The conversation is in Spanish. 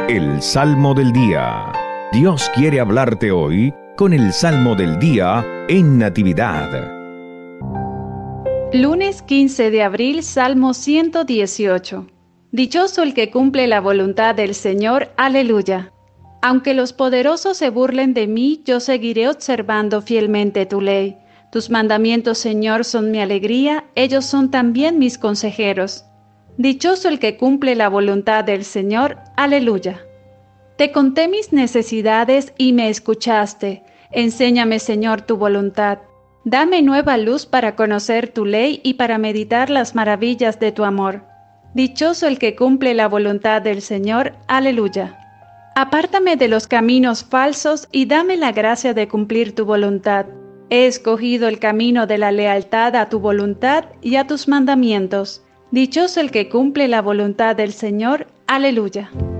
El Salmo del Día. Dios quiere hablarte hoy con el Salmo del Día en Natividad. Lunes 15 de abril, Salmo 118. Dichoso el que cumple la voluntad del Señor. Aleluya. Aunque los poderosos se burlen de mí, yo seguiré observando fielmente tu ley. Tus mandamientos, Señor, son mi alegría, ellos son también mis consejeros. Dichoso el que cumple la voluntad del Señor. Aleluya. Te conté mis necesidades y me escuchaste. Enséñame, Señor, tu voluntad. Dame nueva luz para conocer tu ley y para meditar las maravillas de tu amor. Dichoso el que cumple la voluntad del Señor. Aleluya. Apártame de los caminos falsos y dame la gracia de cumplir tu voluntad. He escogido el camino de la lealtad a tu voluntad y a tus mandamientos. Dichoso el que cumple la voluntad del Señor. Aleluya.